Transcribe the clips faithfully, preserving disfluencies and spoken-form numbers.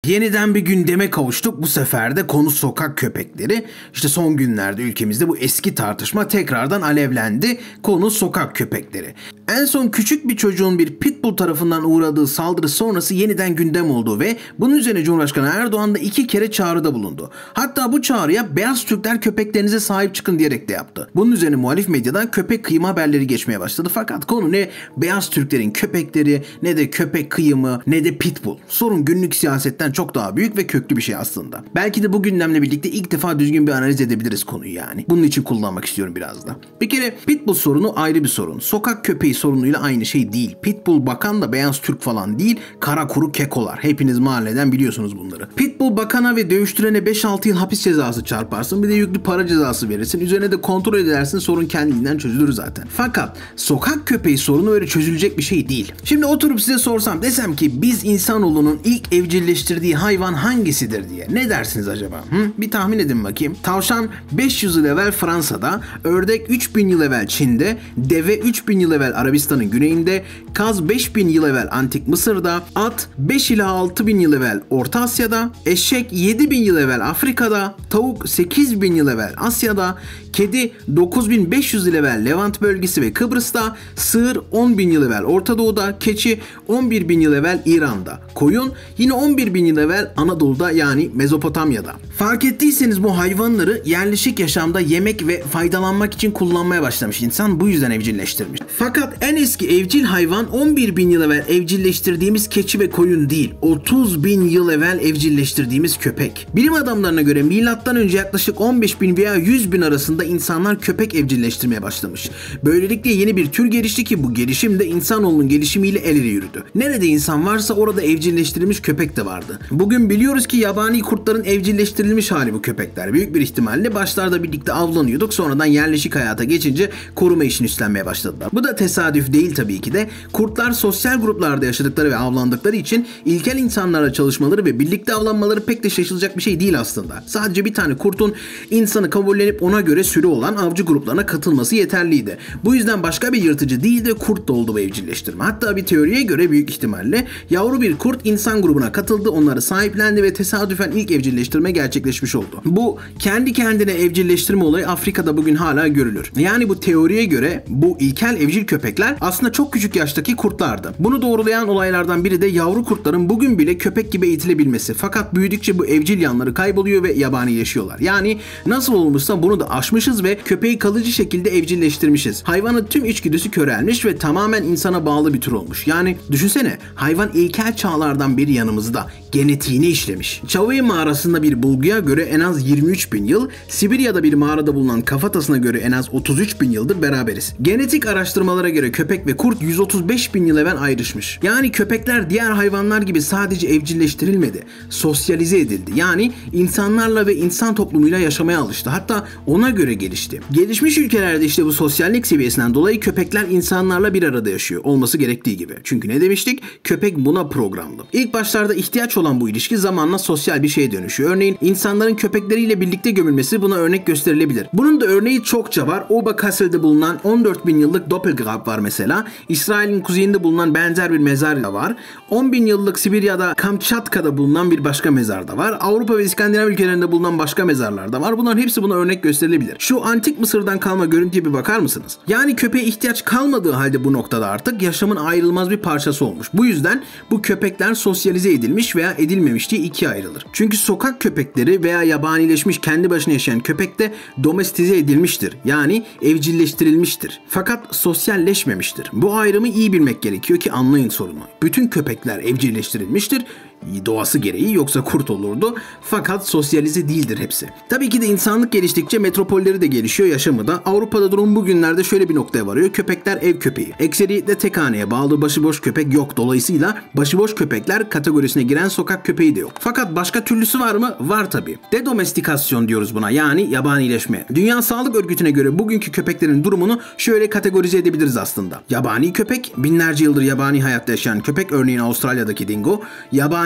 Yeniden bir gündeme kavuştuk. Bu sefer de konu sokak köpekleri. İşte son günlerde ülkemizde bu eski tartışma tekrardan alevlendi. Konu sokak köpekleri. En son küçük bir çocuğun bir pitbull tarafından uğradığı saldırı sonrası yeniden gündem oldu ve bunun üzerine Cumhurbaşkanı Erdoğan da iki kere çağrıda bulundu. Hatta bu çağrıya beyaz Türkler köpeklerinize sahip çıkın diyerek de yaptı. Bunun üzerine muhalif medyadan köpek kıyımı haberleri geçmeye başladı. Fakat konu ne beyaz Türklerin köpekleri, ne de köpek kıyımı, ne de pitbull. Sorun günlük siyasetten çok daha büyük ve köklü bir şey aslında. Belki de bu gündemle birlikte ilk defa düzgün bir analiz edebiliriz konuyu yani. Bunun için kullanmak istiyorum biraz da. Bir kere pitbull sorunu ayrı bir sorun. Sokak köpeği sorunuyla aynı şey değil. Pitbull bakan da beyaz Türk falan değil, kara kuru kekolar. Hepiniz mahalleden biliyorsunuz bunları. Pitbull bakana ve dövüştürene beş altı yıl hapis cezası çarparsın, bir de yüklü para cezası verirsin. Üzerine de kontrol edersin, sorun kendiliğinden çözülür zaten. Fakat sokak köpeği sorunu öyle çözülecek bir şey değil. Şimdi oturup size sorsam, desem ki biz insanoğlunun ilk evcilleştirdiği hayvan hangisidir diye. Ne dersiniz acaba? Hı? Bir tahmin edin bakayım. Tavşan beş yüz yıl evvel Fransa'da, ördek üç bin yıl evvel Çin'de, deve üç bin yıl evvel Arabistan'ın güneyinde, kaz beş bin yıl evvel Antik Mısır'da, at beş ila altı bin yıl evvel Orta Asya'da, eşek yedi bin yıl evvel Afrika'da, tavuk sekiz bin yıl evvel Asya'da, kedi dokuz bin beş yüz yıl evvel Levant bölgesi ve Kıbrıs'ta, sığır on bin yıl evvel Orta Doğu'da, keçi on bir bin yıl evvel İran'da, koyun yine on bir bin yıl evvel Anadolu'da yani Mezopotamya'da. Fark ettiyseniz bu hayvanları yerleşik yaşamda yemek ve faydalanmak için kullanmaya başlamış insan, bu yüzden evcilleştirmiş. Fakat en eski evcil hayvan on bir bin yıl evvel evcilleştirdiğimiz keçi ve koyun değil, otuz bin yıl evvel evcilleştirdiğimiz köpek. Bilim adamlarına göre milattan önce yaklaşık on beş bin veya yüz bin arasında insanlar köpek evcilleştirmeye başlamış. Böylelikle yeni bir tür gelişti ki bu gelişim de insanoğlunun gelişimiyle el ele yürüdü. Nerede insan varsa orada evcilleştirilmiş köpek de vardı. Bugün biliyoruz ki yabani kurtların evcilleştirilmiş hali bu köpekler. Büyük bir ihtimalle başlarda birlikte avlanıyorduk, sonradan yerleşik hayata geçince koruma işini üstlenmeye başladılar. Bu da tesadüf değil tabii ki de. Kurtlar sosyal gruplarda yaşadıkları ve avlandıkları için ilkel insanlarla çalışmaları ve birlikte avlanmaları pek de şaşılacak bir şey değil aslında. Sadece bir tane kurtun insanı kabullenip ona göre sürü olan avcı gruplarına katılması yeterliydi. Bu yüzden başka bir yırtıcı değil de kurt da oldu bu evcilleştirme. Hatta bir teoriye göre büyük ihtimalle yavru bir kurt insan grubuna katıldı, onları sahiplendi ve tesadüfen ilk evcilleştirme gerçekleşmiş oldu. Bu kendi kendine evcilleştirme olayı Afrika'da bugün hala görülür. Yani bu teoriye göre bu ilkel evcil köpekler aslında çok küçük yaştaki kurtlardı. Bunu doğrulayan olaylardan biri de yavru kurtların bugün bile köpek gibi eğitilebilmesi. Fakat büyüdükçe bu evcil yanları kayboluyor ve yabanileşiyorlar. Yani nasıl olmuşsa bunu da aşmışız ve köpeği kalıcı şekilde evcilleştirmişiz. Hayvanın tüm içgüdüsü körelmiş ve tamamen insana bağlı bir tür olmuş. Yani düşünsene, hayvan ilkel çağlardan beri yanımızda. Genetiğini işlemiş. Çavay mağarasında bir bulguya göre en az yirmi üç bin yıl, Sibirya'da bir mağarada bulunan kafatasına göre en az otuz üç bin yıldır beraberiz. Genetik araştırmalara göre köpek ve kurt yüz otuz beş bin yıl evvel ayrışmış. Yani köpekler diğer hayvanlar gibi sadece evcilleştirilmedi, sosyalize edildi. Yani insanlarla ve insan toplumuyla yaşamaya alıştı. Hatta ona göre gelişti. Gelişmiş ülkelerde işte bu sosyallik seviyesinden dolayı köpekler insanlarla bir arada yaşıyor. Olması gerektiği gibi. Çünkü ne demiştik? Köpek buna programlı. İlk başlarda ihtiyaç olan bu ilişki zamanla sosyal bir şeye dönüşüyor. Örneğin insanların köpekleriyle birlikte gömülmesi buna örnek gösterilebilir. Bunun da örneği çokça var. Oberkassel'de bulunan on dört bin yıllık Doppelgrab var mesela. İsrail'in kuzeyinde bulunan benzer bir mezar da var. on bin yıllık Sibirya'da Kamçatka'da bulunan bir başka mezar da var. Avrupa ve İskandinav ülkelerinde bulunan başka mezarlar da var. Bunların hepsi buna örnek gösterilebilir. Şu antik Mısır'dan kalma görüntüye bir bakar mısınız? Yani köpeğe ihtiyaç kalmadığı halde bu noktada artık yaşamın ayrılmaz bir parçası olmuş. Bu yüzden bu köpekler sosyalize edilmiş veya edilmemiş diye ikiye ayrılır. Çünkü sokak köpekleri veya yabanileşmiş kendi başına yaşayan köpek de domestize edilmiştir. Yani evcilleştirilmiştir. Fakat sosyalleşmemiştir. Bu ayrımı iyi bilmek gerekiyor ki anlayın sorunu. Bütün köpekler evcilleştirilmiştir. Doğası gereği, yoksa kurt olurdu. Fakat sosyalize değildir hepsi. Tabii ki de insanlık geliştikçe metropolleri de gelişiyor, yaşamı da. Avrupa'da durum bugünlerde şöyle bir noktaya varıyor. Köpekler ev köpeği. Ekseriyetle tek haneye bağlı başıboş köpek yok. Dolayısıyla başıboş köpekler kategorisine giren sokak köpeği de yok. Fakat başka türlüsü var mı? Var tabii. Dedomestikasyon diyoruz buna. Yani yabanileşme. Dünya Sağlık Örgütü'ne göre bugünkü köpeklerin durumunu şöyle kategorize edebiliriz aslında. Yabani köpek, binlerce yıldır yabani hayatta yaşayan köpek, örneğin Avustralya'daki dingo. Yabani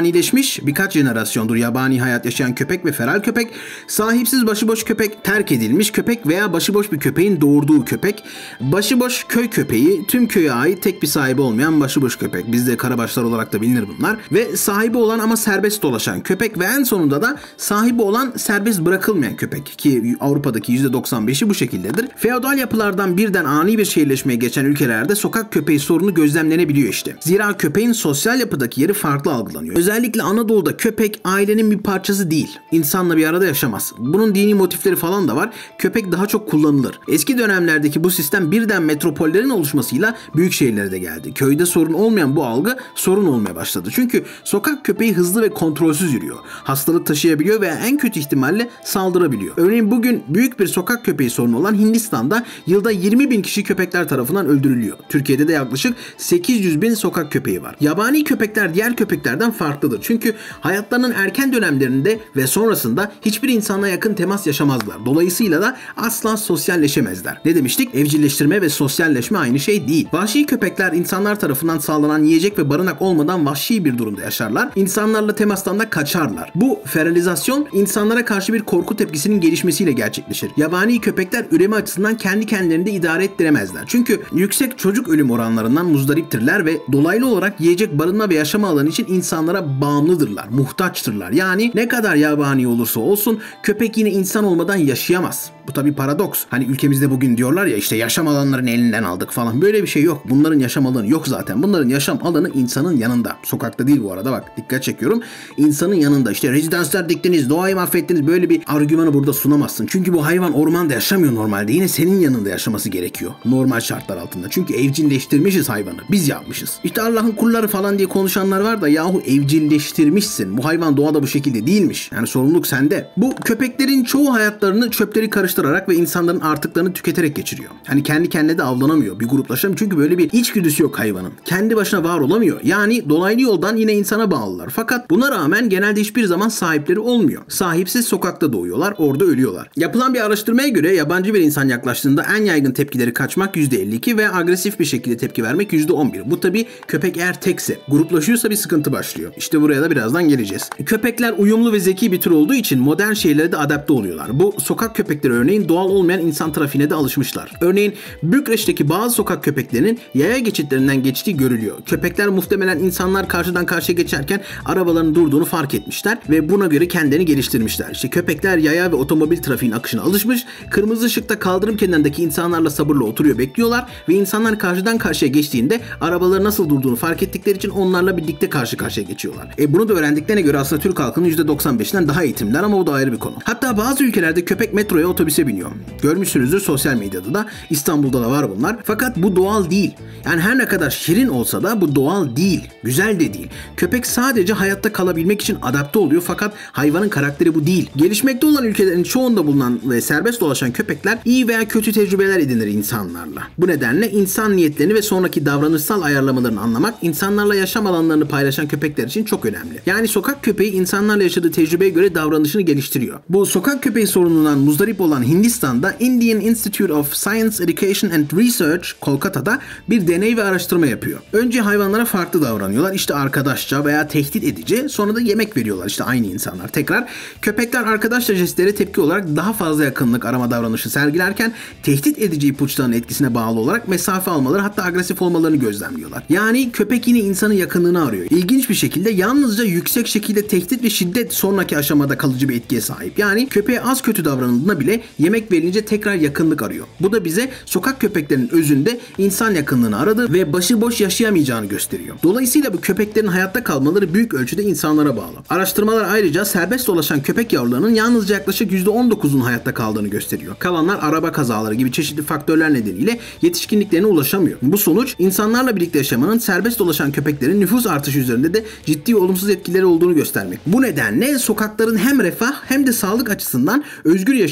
yabanileşmiş, birkaç jenerasyondur yabani hayat yaşayan köpek ve feral köpek, sahipsiz başıboş köpek, terk edilmiş köpek veya başıboş bir köpeğin doğurduğu köpek, başıboş köy köpeği, tüm köye ait tek bir sahibi olmayan başıboş köpek. Bizde karabaşlar olarak da bilinir bunlar. Ve sahibi olan ama serbest dolaşan köpek ve en sonunda da sahibi olan serbest bırakılmayan köpek ki Avrupa'daki yüzde doksan beşi bu şekildedir. Feodal yapılardan birden ani bir şehirleşmeye geçen ülkelerde sokak köpeği sorunu gözlemlenebiliyor işte. Zira köpeğin sosyal yapıdaki yeri farklı algılanıyor. Özellikle Anadolu'da köpek ailenin bir parçası değil. İnsanla bir arada yaşamaz. Bunun dini motifleri falan da var. Köpek daha çok kullanılır. Eski dönemlerdeki bu sistem birden metropollerin oluşmasıyla büyük şehirlere de geldi. Köyde sorun olmayan bu algı sorun olmaya başladı. Çünkü sokak köpeği hızlı ve kontrolsüz yürüyor. Hastalık taşıyabiliyor veya en kötü ihtimalle saldırabiliyor. Örneğin bugün büyük bir sokak köpeği sorunu olan Hindistan'da yılda yirmi bin kişi köpekler tarafından öldürülüyor. Türkiye'de de yaklaşık sekiz yüz bin sokak köpeği var. Yabani köpekler diğer köpeklerden farklıdır. Çünkü hayatlarının erken dönemlerinde ve sonrasında hiçbir insanla yakın temas yaşamazlar. Dolayısıyla da asla sosyalleşemezler. Ne demiştik? Evcilleştirme ve sosyalleşme aynı şey değil. Vahşi köpekler insanlar tarafından sağlanan yiyecek ve barınak olmadan vahşi bir durumda yaşarlar. İnsanlarla temastan da kaçarlar. Bu feralizasyon insanlara karşı bir korku tepkisinin gelişmesiyle gerçekleşir. Yabani köpekler üreme açısından kendi kendilerini de idare ettiremezler. Çünkü yüksek çocuk ölüm oranlarından muzdariptirler ve dolaylı olarak yiyecek, barınma ve yaşama alanı için insanlara bağımlıdırlar, muhtaçtırlar. Yani ne kadar yabani olursa olsun köpek yine insan olmadan yaşayamaz. Bu tabi paradoks. Hani ülkemizde bugün diyorlar ya işte yaşam alanlarını elinden aldık falan. Böyle bir şey yok. Bunların yaşam alanı yok zaten. Bunların yaşam alanı insanın yanında. Sokakta değil bu arada, bak dikkat çekiyorum. İnsanın yanında. İşte rezidanslar diktiniz, doğayı mahvettiniz, böyle bir argümanı burada sunamazsın. Çünkü bu hayvan ormanda yaşamıyor normalde. Yine senin yanında yaşaması gerekiyor. Normal şartlar altında. Çünkü evcilleştirmişiz hayvanı. Biz yapmışız. İşte Allah'ın kulları falan diye konuşanlar var da yahu evcilleştirmişsin. Bu hayvan doğada bu şekilde değilmiş. Yani sorumluluk sende. Bu köpeklerin çoğu hayatlarını çöpleri karıştırarak ve insanların artıklarını tüketerek geçiriyor. Hani kendi kendine de avlanamıyor. Bir gruplaşamıyor. Çünkü böyle bir içgüdüsü yok hayvanın. Kendi başına var olamıyor. Yani dolaylı yoldan yine insana bağlılar. Fakat buna rağmen genelde hiçbir zaman sahipleri olmuyor. Sahipsiz sokakta doğuyorlar. Orada ölüyorlar. Yapılan bir araştırmaya göre yabancı bir insan yaklaştığında en yaygın tepkileri kaçmak yüzde elli iki ve agresif bir şekilde tepki vermek yüzde on bir. Bu tabi köpek eğer tekse. Gruplaşıyorsa bir sıkıntı başlıyor. İşte buraya da birazdan geleceğiz. Köpekler uyumlu ve zeki bir tür olduğu için modern şehirlere de adapte oluyorlar. Bu sokak köpekleri örneğin doğal olmayan insan trafiğine de alışmışlar. Örneğin Bükreş'teki bazı sokak köpeklerinin yaya geçitlerinden geçtiği görülüyor. Köpekler muhtemelen insanlar karşıdan karşıya geçerken arabaların durduğunu fark etmişler ve buna göre kendilerini geliştirmişler. İşte köpekler yaya ve otomobil trafiğin akışına alışmış, kırmızı ışıkta kaldırım kenarındaki insanlarla sabırla oturuyor, bekliyorlar ve insanlar karşıdan karşıya geçtiğinde arabaların nasıl durduğunu fark ettikleri için onlarla birlikte karşı karşıya geçiyorlar. E bunu da öğrendiklerine göre aslında Türk halkının yüzde doksan beşinden daha eğitimliler ama o da ayrı bir konu. Hatta bazı ülkelerde köpek metroya, otobüse biniyor. Görmüşsünüzdür sosyal medyada da, İstanbul'da da var bunlar. Fakat bu doğal değil. Yani her ne kadar şirin olsa da bu doğal değil. Güzel de değil. Köpek sadece hayatta kalabilmek için adapte oluyor fakat hayvanın karakteri bu değil. Gelişmekte olan ülkelerin çoğunda bulunan ve serbest dolaşan köpekler iyi veya kötü tecrübeler edinir insanlarla. Bu nedenle insan niyetlerini ve sonraki davranışsal ayarlamalarını anlamak insanlarla yaşam alanlarını paylaşan köpekler için çok önemli. Yani sokak köpeği insanlarla yaşadığı tecrübeye göre davranışını geliştiriyor. Bu sokak köpeği sorunundan muzdarip olan Hindistan'da Indian Institute of Science, Education and Research Kolkata'da bir deney ve araştırma yapıyor. Önce hayvanlara farklı davranıyorlar. İşte arkadaşça veya tehdit edici. Sonra da yemek veriyorlar. İşte aynı insanlar. Tekrar köpekler arkadaşça jestlere tepki olarak daha fazla yakınlık arama davranışı sergilerken tehdit edici ipuçlarının etkisine bağlı olarak mesafe almaları, hatta agresif olmalarını gözlemliyorlar. Yani köpek yine insanın yakınlığını arıyor. İlginç bir şekilde yalnızca yüksek şekilde tehdit ve şiddet sonraki aşamada kalıcı bir etkiye sahip. Yani köpeğe az kötü davranıldığında bile yemek verilince tekrar yakınlık arıyor. Bu da bize sokak köpeklerinin özünde insan yakınlığını aradı ve başıboş yaşayamayacağını gösteriyor. Dolayısıyla bu köpeklerin hayatta kalmaları büyük ölçüde insanlara bağlı. Araştırmalar ayrıca serbest dolaşan köpek yavrularının yalnızca yaklaşık yüzde on dokuzunun hayatta kaldığını gösteriyor. Kalanlar araba kazaları gibi çeşitli faktörler nedeniyle yetişkinliklerine ulaşamıyor. Bu sonuç insanlarla birlikte yaşamanın serbest dolaşan köpeklerin nüfus artışı üzerinde de ciddi olumsuz etkileri olduğunu göstermek. Bu nedenle sokakların hem refah hem de sağlık açısından özgür yaşayan evcil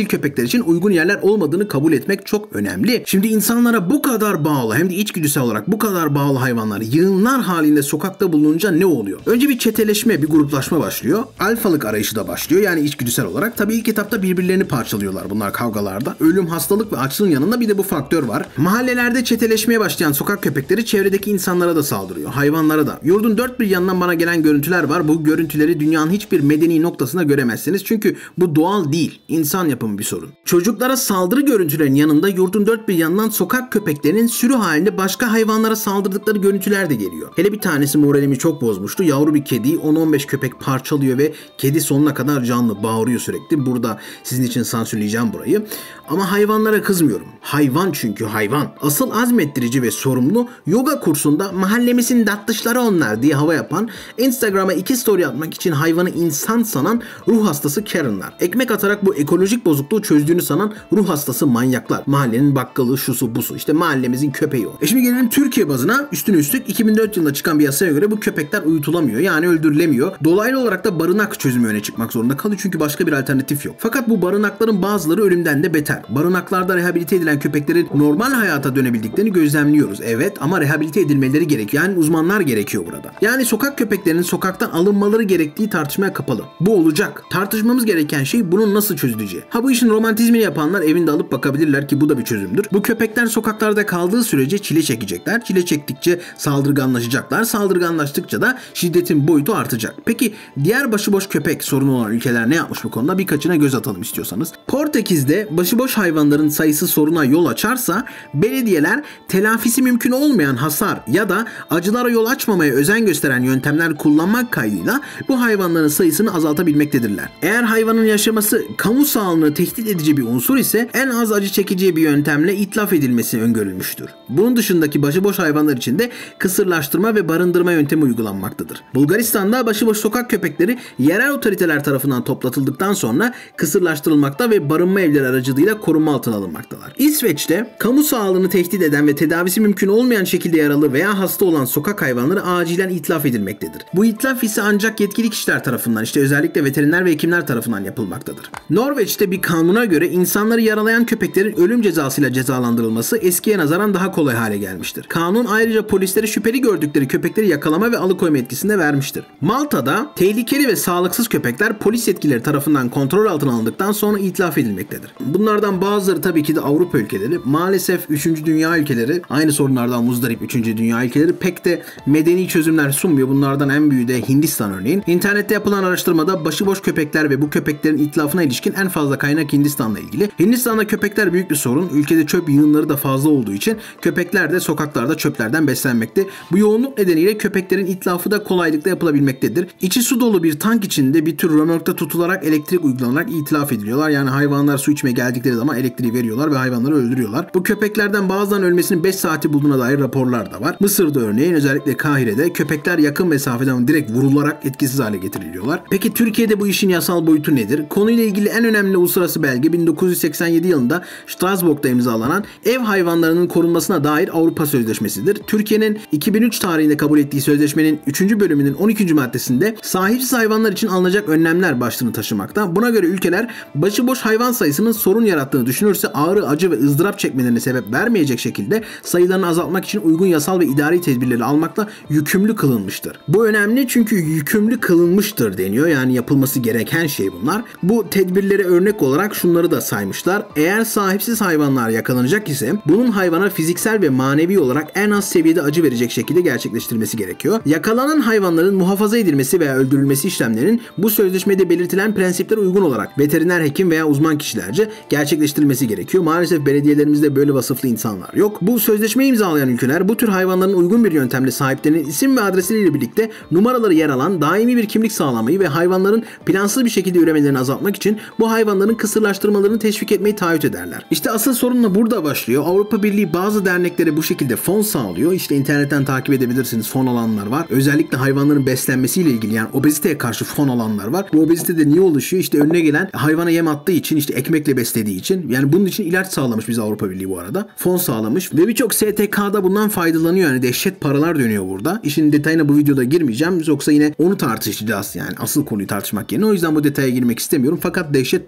evcil köpekler için uygun yerler olmadığını kabul etmek çok önemli. Şimdi insanlara bu kadar bağlı hem de içgüdüsel olarak bu kadar bağlı hayvanlar yığınlar halinde sokakta bulununca ne oluyor? Önce bir çeteleşme, bir gruplaşma başlıyor. Alfalık arayışı da başlıyor yani içgüdüsel olarak. Tabii ilk etapta birbirlerini parçalıyorlar bunlar kavgalarda. Ölüm, hastalık ve açlığın yanında bir de bu faktör var. Mahallelerde çeteleşmeye başlayan sokak köpekleri çevredeki insanlara da saldırıyor. Hayvanlara da. Yurdun dört bir yanından bana gelen görüntüler var. Bu görüntüleri dünyanın hiçbir medeni noktasında göremezsiniz. Çünkü bu doğal değil. İnsan yapımı bir sorun. Çocuklara saldırı görüntülerinin yanında yurdun dört bir yanından sokak köpeklerinin sürü halinde başka hayvanlara saldırdıkları görüntüler de geliyor. Hele bir tanesi moralimi çok bozmuştu. Yavru bir kediyi on on beş köpek parçalıyor ve kedi sonuna kadar canlı bağırıyor sürekli. Burada sizin için sansürleyeceğim burayı. Ama hayvanlara kızmıyorum. Hayvan çünkü hayvan. Asıl azmettirici ve sorumlu yoga kursunda mahallemizin tatlışları onlar diye hava yapan, Instagram'a iki story atmak için hayvanı insan sanan ruh hastası Karen'lar. Ekmek atarak bu ekolojik bozukluğu çözdüğünü sanan ruh hastası manyaklar. Mahallenin bakkalı, şusu busu. İşte mahallemizin köpeği o. E şimdi gelelim Türkiye bazına. Üstüne üstlük iki bin dört yılında çıkan bir yasaya göre bu köpekler uyutulamıyor. Yani öldürülemiyor. Dolaylı olarak da barınak çözümü öne çıkmak zorunda kalıyor. Çünkü başka bir alternatif yok. Fakat bu barınakların bazıları ölümden de beter. Barınaklarda rehabilite edilen köpeklerin normal hayata dönebildiklerini gözlemliyoruz. Evet ama rehabilite edilmeleri gerekiyor. Yani uzmanlar gerekiyor burada. Yani sokak köpeklerinin sokaktan alınmaları gerektiği tartışmaya kapalı. Bu olacak. Tartışmamız gereken şey bunun nasıl çözüleceği. Ha bu işin romantizmini yapanlar evinde alıp bakabilirler ki bu da bir çözümdür. Bu köpekler sokaklarda kaldığı sürece çile çekecekler. Çile çektikçe saldırganlaşacaklar. Saldırganlaştıkça da şiddetin boyutu artacak. Peki diğer başıboş köpek sorunu olan ülkeler ne yapmış bu konuda? Birkaçına göz atalım istiyorsanız. Portekiz'de başıboş hayvanların sayısı soruna yol açarsa belediyeler telafisi mümkün olmayan hasar ya da acılara yol açmamaya özen gösteren yöntemler kullanmak kaydıyla bu hayvanların sayısını azaltabilmektedirler. Eğer hayvanın yaşaması kamu sağlığını tehdit edici bir unsur ise en az acı çekeceği bir yöntemle itlaf edilmesi öngörülmüştür. Bunun dışındaki başıboş hayvanlar için de kısırlaştırma ve barındırma yöntemi uygulanmaktadır. Bulgaristan'da başıboş sokak köpekleri yerel otoriteler tarafından toplatıldıktan sonra kısırlaştırılmakta ve barınma evleri aracılığıyla korunma altına alınmaktalar. İsveç'te kamu sağlığını tehdit eden ve tedavisi mümkün olmayan şekilde yaralı veya hasta olan sokak hayvanları acilen itlaf edilmektedir. Bu itlaf ise ancak yetkili kişiler tarafından, işte özellikle veteriner ve hekimler tarafından yapılmaktadır. Norveç'te bir kanuna göre insanları yaralayan köpeklerin ölüm cezasıyla cezalandırılması eskiye nazaran daha kolay hale gelmiştir. Kanun ayrıca polislere şüpheli gördükleri köpekleri yakalama ve alıkoyma etkisini de vermiştir. Malta'da tehlikeli ve sağlıksız köpekler polis yetkilileri tarafından kontrol altına alındıktan sonra itlaf edilmektedir. Bunlardan bazıları tabii ki de Avrupa ülkeleri. Maalesef üçüncü dünya ülkeleri aynı sorunlardan muzdarip üçüncü dünya ülkeleri pek de medeni çözümler sunmuyor. Bunlardan en büyüğü de Hindistan örneğin. İnternette yapılan araştırmada başıboş köpekler ve bu köpeklerin itlafına ilişkin en fazla kaynak Hindistan'la ilgili. Hindistan'da köpekler büyük bir sorun. Ülkede çöp yığınları da fazla olduğu için köpekler de sokaklarda çöplerden beslenmekte. Bu yoğunluk nedeniyle köpeklerin itlafı da kolaylıkla yapılabilmektedir. İçi su dolu bir tank içinde bir tür römorkta tutularak elektrik uygulanarak itlaf ediliyorlar. Yani hayvanlar su içmeye geldikleri zaman elektriği veriyorlar ve hayvanları öldürüyorlar. Bu köpeklerden bazılarının ölmesinin beş saati bulduğuna dair raporlar da var. Mısır'da örneğin özellikle Kahire'de köpekler yakın mesafeden direkt vurularak etkisiz hale getiriliyorlar. Peki Türkiye'de bu işin yasal boyutu nedir? Konuyla ilgili en önemli uluslararası belge bin dokuz yüz seksen yedi yılında Strasbourg'da imzalanan ev hayvanlarının korunmasına dair Avrupa Sözleşmesi'dir. Türkiye'nin iki bin üç tarihinde kabul ettiği sözleşmenin üçüncü bölümünün on ikinci maddesinde sahipsiz hayvanlar için alınacak önlemler başlığını taşımakta. Buna göre ülkeler başıboş hayvan sayısının sorun yarattığını düşünürse ağrı, acı ve ızdırap çekmelerine sebep vermeyecek şekilde sayılarını azaltmak için uygun yasal ve idari tedbirleri almakla yükümlü kılınmıştır. Bu önemli çünkü yükümlü kılınmıştır deniyor. Yani yapılması gereken şey bunlar. Bu tedbirlere örnek olarak şunları da saymışlar. Eğer sahipsiz hayvanlar yakalanacak ise bunun hayvana fiziksel ve manevi olarak en az seviyede acı verecek şekilde gerçekleştirilmesi gerekiyor. Yakalanan hayvanların muhafaza edilmesi veya öldürülmesi işlemlerinin bu sözleşmede belirtilen prensiplere uygun olarak veteriner hekim veya uzman kişilerce gerçekleştirilmesi gerekiyor. Maalesef belediyelerimizde böyle vasıflı insanlar yok. Bu sözleşmeyi imzalayan ülkeler bu tür hayvanların uygun bir yöntemle sahiplerinin isim ve adresleriyle birlikte numaraları yer alan daimi bir kimlik sağlamayı ve hayvanların plansız bir şekilde üremelerini azaltmak için bu hayvanların kısırlaştırmalarını teşvik etmeyi taahhüt ederler. İşte asıl sorun da burada başlıyor. Avrupa Birliği bazı derneklere bu şekilde fon sağlıyor. İşte internetten takip edebilirsiniz, fon alanlar var. Özellikle hayvanların beslenmesiyle ilgili, yani obeziteye karşı fon alanlar var. Bu obezite de niye oluşuyor? İşte önüne gelen hayvana yem attığı için, işte ekmekle beslediği için. Yani bunun için ilaç sağlamış bize Avrupa Birliği bu arada. Fon sağlamış ve birçok S T K'da bundan faydalanıyor. Yani dehşet paralar dönüyor burada. İşin detayına bu videoda girmeyeceğim. Yoksa yine onu tartışacağız yani. Asıl konuyu tartışmak yerine. O yüzden bu detaya girmek istemiyorum. Fakat dehşet paralar dönüyor.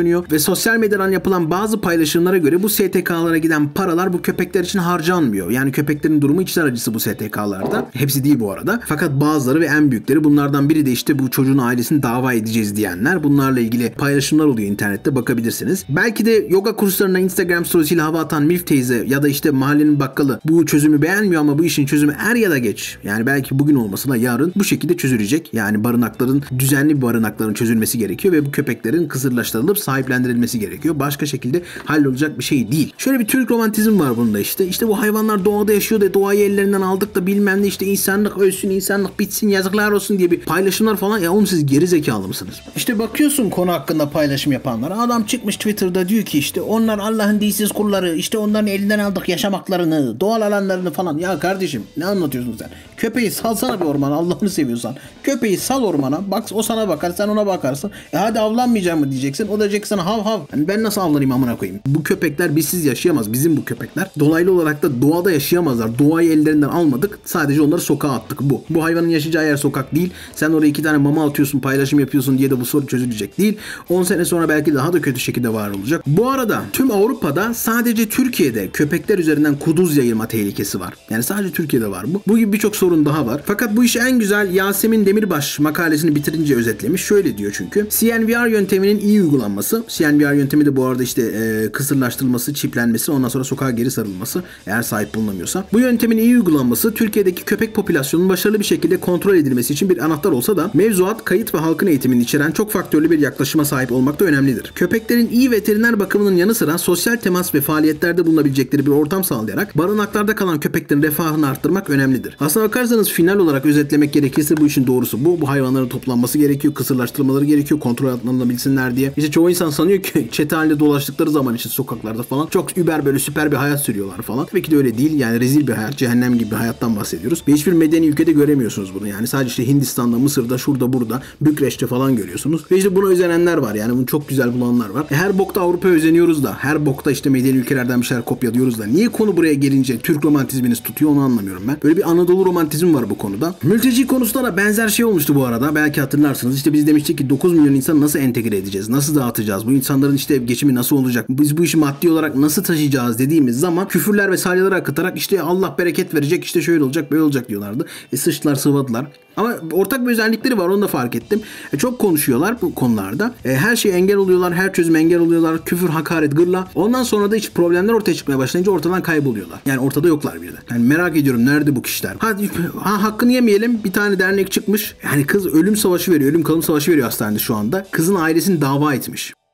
dönüyor ve sosyal medyadan yapılan bazı paylaşımlara göre bu S T K'lara giden paralar bu köpekler için harcanmıyor. Yani köpeklerin durumu içler acısı bu S T K'larda. Hepsi değil bu arada. Fakat bazıları ve en büyükleri, bunlardan biri de işte bu çocuğun ailesini dava edeceğiz diyenler. Bunlarla ilgili paylaşımlar oluyor, internette bakabilirsiniz. Belki de yoga kurslarına Instagram storiesiyle hava atan Milf teyze ya da işte mahallenin bakkalı bu çözümü beğenmiyor ama bu işin çözümü er ya da geç. Yani belki bugün olmasa da yarın bu şekilde çözülecek. Yani barınakların, düzenli barınakların çözülmesi gerekiyor ve bu köpeklerin kısırlaştırılıp sahiplendirilmesi gerekiyor. Başka şekilde hallolacak bir şey değil. Şöyle bir Türk romantizm var bunda işte. İşte bu hayvanlar doğada yaşıyor da doğayı ellerinden aldık da bilmem ne, işte insanlık ölsün, insanlık bitsin, yazıklar olsun diye bir paylaşımlar falan. Ya oğlum siz geri zekalı mısınız? İşte bakıyorsun konu hakkında paylaşım yapanlara. Adam çıkmış Twitter'da diyor ki işte onlar Allah'ın dilsiz kulları, işte onların elinden aldık yaşam haklarını, doğal alanlarını falan. Ya kardeşim ne anlatıyorsun sen? Köpeği salsana bir ormana, Allah'ını seviyorsan. Köpeği sal ormana, bak o sana bakar, sen ona bakarsın. E hadi avlanmayacağım mı diyeceksin. O da diyecek sana hav hav. Yani ben nasıl avlanayım amına koyayım? Bu köpekler bizsiz yaşayamaz. Bizim bu köpekler. Dolaylı olarak da doğada yaşayamazlar. Doğayı ellerinden almadık. Sadece onları sokağa attık. Bu. Bu hayvanın yaşayacağı yer sokak değil. Sen oraya iki tane mama atıyorsun, paylaşım yapıyorsun diye de bu sorun çözülecek değil. on sene sonra belki daha da kötü şekilde var olacak. Bu arada tüm Avrupa'da, sadece Türkiye'de köpekler üzerinden kuduz yayılma tehlikesi var. Yani sadece Türkiye'de var bu. Bu gibi birçok sorun daha var. Fakat bu işi en güzel Yasemin Demirbaş makalesini bitirince özetlemiş. Şöyle diyor çünkü. C N V R yönteminin iyi uygulanması. C N V R yöntemi de bu arada işte e, kısırlaştırılması, çiplenmesi, ondan sonra sokağa geri sarılması eğer sahip bulunamıyorsa. Bu yöntemin iyi uygulanması Türkiye'deki köpek popülasyonunun başarılı bir şekilde kontrol edilmesi için bir anahtar olsa da mevzuat, kayıt ve halkın eğitimini içeren çok faktörlü bir yaklaşıma sahip olmak da önemlidir. Köpeklerin iyi veteriner bakımının yanı sıra sosyal temas ve faaliyetlerde bulunabilecekleri bir ortam sağlayarak barınaklarda kalan köpeklerin refahını arttırmak önemlidir. Aslına bakarsanız final olarak özetlemek gerekirse bu işin doğrusu bu. Bu hayvanların toplanması gerekiyor, kısırlaştırılmaları gerekiyor, kontrol altına alınabilsinler diye. İşte çoğu insan sanıyor ki çete halinde dolaştıkları zaman işte sokaklarda falan çok über böyle süper bir hayat sürüyorlar falan. Tabii ki de öyle değil. Yani rezil bir hayat, cehennem gibi bir hayattan bahsediyoruz. Ve hiçbir medeni ülkede göremiyorsunuz bunu. Yani sadece işte Hindistan'da, Mısır'da, şurada, burada, Bükreş'te falan görüyorsunuz. Ve işte buna özenenler var. Yani bunu çok güzel bulanlar var. E her bokta Avrupa'ya özeniyoruz da, her bokta işte medeni ülkelerden bir şeyler kopyalıyoruz da. Niye konu buraya gelince Türk romantizminiz tutuyor onu anlamıyorum ben. Böyle bir Anadolu romantizm var bu konuda. Mülteci konusunda da benzer şey olmuştu bu arada. Belki hatırlarsınız. İşte biz demiştik ki dokuz milyon insan nasıl entegre edeceğiz? Nasıl dağıtacağız? Bu insanların işte geçimi nasıl olacak? Biz bu işi maddi olarak nasıl taşıyacağız dediğimiz zaman küfürler ve salyaları akıtarak işte Allah bereket verecek, işte şöyle olacak, böyle olacak diyorlardı. E sıçtılar, sıvadılar. Ama ortak bir özellikleri var, onu da fark ettim. E, çok konuşuyorlar bu konularda. E, her şeye engel oluyorlar, her çözüme engel oluyorlar. Küfür, hakaret, gırla. Ondan sonra da hiç problemler ortaya çıkmaya başlayınca ortadan kayboluyorlar. Yani ortada yoklar birden. Yani merak ediyorum nerede bu kişiler? Hadi ha, hakkını yemeyelim. Bir tane dernek çıkmış. Yani kız ölüm savaşı veriyor, ölüm kalım savaşı veriyor hastanede şu anda. Kızın ailesini dava etmiş.